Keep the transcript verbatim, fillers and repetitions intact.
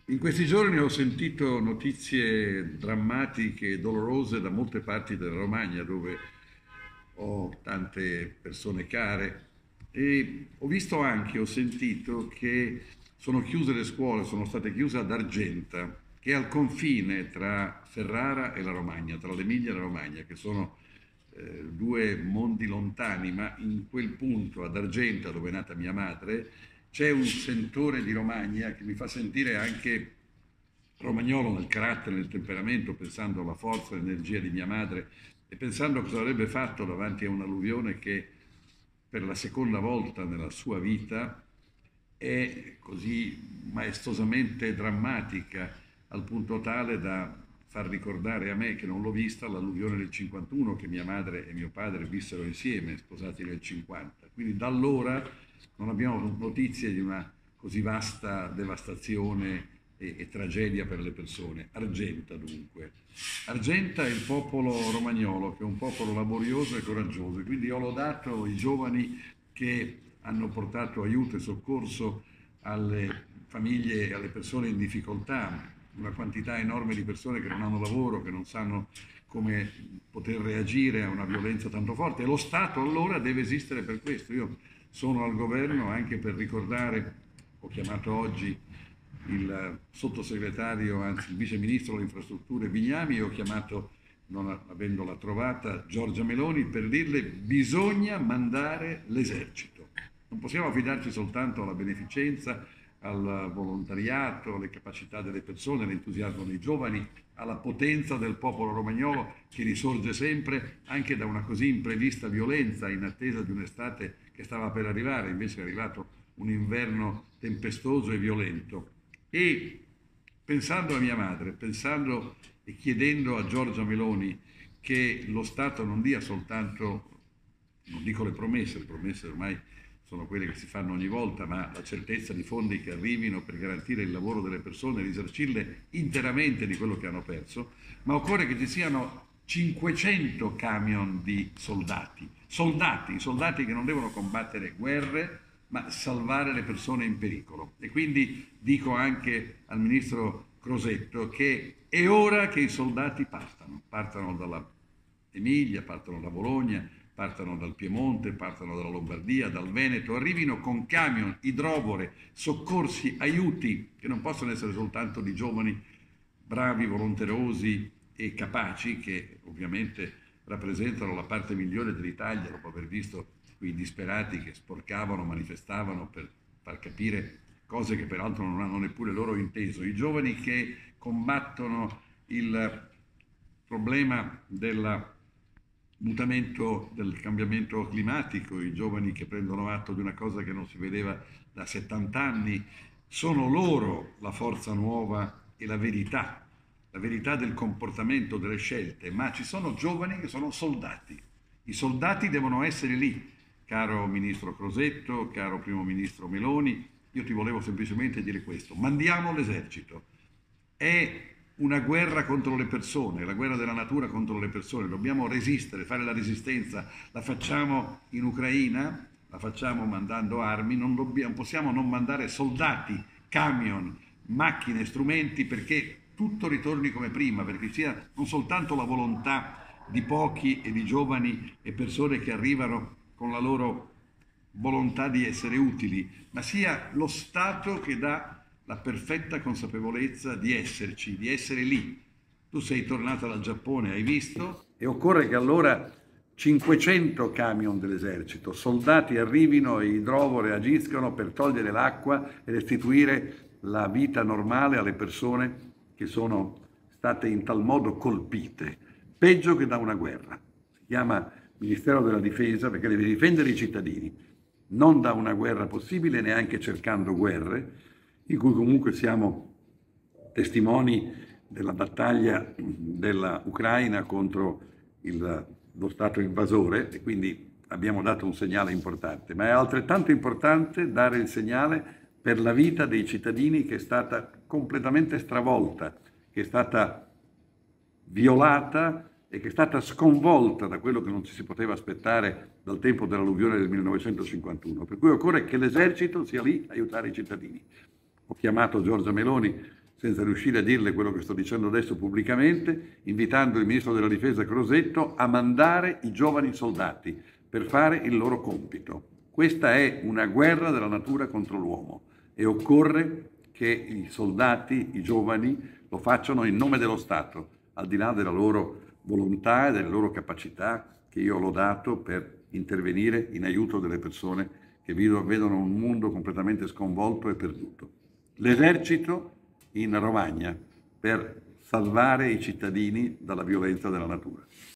In questi giorni ho sentito notizie drammatiche e dolorose da molte parti della Romagna, dove ho tante persone care, e ho visto anche, ho sentito che sono chiuse le scuole, sono state chiuse ad Argenta, che è al confine tra Ferrara e la Romagna, tra l'Emilia e la Romagna, che sono eh, due mondi lontani, ma in quel punto, ad Argenta, dove è nata mia madre, c'è un sentore di Romagna che mi fa sentire anche romagnolo nel carattere, nel temperamento, pensando alla forza e all'energia di mia madre e pensando a cosa avrebbe fatto davanti a un'alluvione che per la seconda volta nella sua vita è così maestosamente drammatica, al punto tale da far ricordare a me, che non l'ho vista, l'alluvione del cinquantuno, che mia madre e mio padre vissero insieme, sposati nel cinquanta. Quindi da allora non abbiamo notizie di una così vasta devastazione e, e tragedia per le persone. Argenta dunque. Argenta è il popolo romagnolo, che è un popolo laborioso e coraggioso, quindi ho lodato i giovani che hanno portato aiuto e soccorso alle famiglie e alle persone in difficoltà, una quantità enorme di persone che non hanno lavoro, che non sanno come poter reagire a una violenza tanto forte, e lo Stato allora deve esistere per questo. Io sono al governo anche per ricordare, ho chiamato oggi il sottosegretario, anzi il vice ministro delle infrastrutture Bignami, e ho chiamato, non avendola trovata, Giorgia Meloni, per dirle: bisogna mandare l'esercito. Non possiamo affidarci soltanto alla beneficenza, al volontariato, alle capacità delle persone, all'entusiasmo dei giovani, alla potenza del popolo romagnolo che risorge sempre anche da una così imprevista violenza, in attesa di un'estate che stava per arrivare. Invece è arrivato un inverno tempestoso e violento. E pensando a mia madre, pensando e chiedendo a Giorgia Meloni che lo Stato non dia soltanto, non dico le promesse, le promesse ormai sono quelle che si fanno ogni volta, ma la certezza di fondi che arrivino per garantire il lavoro delle persone, risarcirle interamente di quello che hanno perso, ma occorre che ci siano cinquecento camion di soldati, soldati, soldati che non devono combattere guerre, ma salvare le persone in pericolo. E quindi dico anche al ministro Crosetto che è ora che i soldati partano, partano dalla Emilia, partano da Bologna, partano dal Piemonte, partano dalla Lombardia, dal Veneto, arrivino con camion, idrovore, soccorsi, aiuti, che non possono essere soltanto di giovani bravi, volonterosi e capaci, che ovviamente rappresentano la parte migliore dell'Italia, dopo aver visto quei disperati che sporcavano, manifestavano per far capire cose che peraltro non hanno neppure loro inteso. I giovani che combattono il problema del mutamento, del cambiamento climatico, i giovani che prendono atto di una cosa che non si vedeva da settanta anni, sono loro la forza nuova e la verità, la verità del comportamento, delle scelte. Ma ci sono giovani che sono soldati. I soldati devono essere lì. Caro ministro Crosetto, caro primo ministro Meloni, io ti volevo semplicemente dire questo: mandiamo l'esercito. È una guerra contro le persone, la guerra della natura contro le persone, dobbiamo resistere, fare la resistenza. La facciamo in Ucraina, la facciamo mandando armi, non dobbiamo, possiamo non mandare soldati, camion, macchine, strumenti, perché tutto ritorni come prima, perché sia non soltanto la volontà di pochi e di giovani e persone che arrivano con la loro volontà di essere utili, ma sia lo Stato che dà la perfetta consapevolezza di esserci, di essere lì. Tu sei tornata dal Giappone, hai visto? E occorre che allora cinquecento camion dell'esercito, soldati arrivino e idrovore agiscano per togliere l'acqua e restituire la vita normale alle persone che sono state in tal modo colpite, peggio che da una guerra. Si chiama Ministero della Difesa perché deve difendere i cittadini, non da una guerra possibile, neanche cercando guerre, in cui comunque siamo testimoni della battaglia dell'Ucraina contro il, lo Stato invasore, e quindi abbiamo dato un segnale importante. Ma è altrettanto importante dare il segnale per la vita dei cittadini, che è stata completamente stravolta, che è stata violata e che è stata sconvolta da quello che non ci si poteva aspettare dal tempo dell'alluvione del millenovecentocinquantuno. Per cui occorre che l'esercito sia lì a aiutare i cittadini. Ho chiamato Giorgia Meloni senza riuscire a dirle quello che sto dicendo adesso pubblicamente, invitando il ministro della difesa Crosetto a mandare i giovani soldati per fare il loro compito. Questa è una guerra della natura contro l'uomo e occorre che i soldati, i giovani, lo facciano in nome dello Stato, al di là della loro volontà e delle loro capacità che io ho lodato per intervenire in aiuto delle persone che vedono un mondo completamente sconvolto e perduto. L'esercito in Romagna per salvare i cittadini dalla violenza della natura.